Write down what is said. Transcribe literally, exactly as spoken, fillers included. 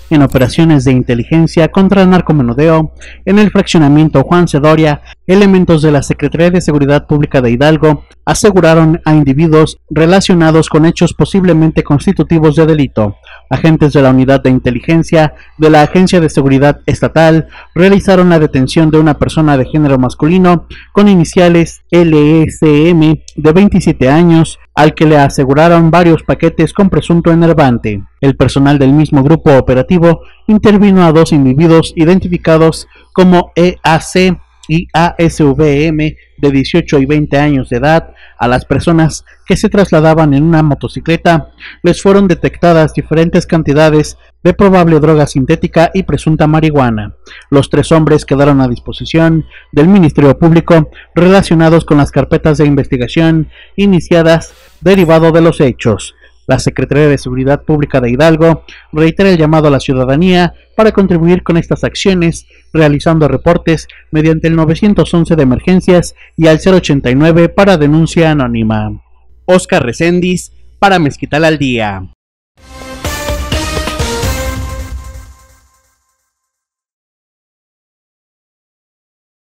en operaciones de inteligencia contra el narcomenudeo en el fraccionamiento Juan Cedoria. Elementos de la Secretaría de Seguridad Pública de Hidalgo aseguraron a individuos relacionados con hechos posiblemente constitutivos de delito. Agentes de la Unidad de Inteligencia de la Agencia de Seguridad Estatal realizaron la detención de una persona de género masculino con iniciales L S M de veintisiete años, al que le aseguraron varios paquetes con presunto enervante. El personal del mismo grupo operativo intervino a dos individuos identificados como E A C y A S V M de dieciocho y veinte años de edad. A las personas que se trasladaban en una motocicleta les fueron detectadas diferentes cantidades de probable droga sintética y presunta marihuana. Los tres hombres quedaron a disposición del Ministerio Público relacionados con las carpetas de investigación iniciadas derivado de los hechos. La Secretaría de Seguridad Pública de Hidalgo reitera el llamado a la ciudadanía para contribuir con estas acciones, realizando reportes mediante el nueve once de emergencias y al cero ochenta y nueve para denuncia anónima. Oscar Reséndiz, para Mezquital al Día.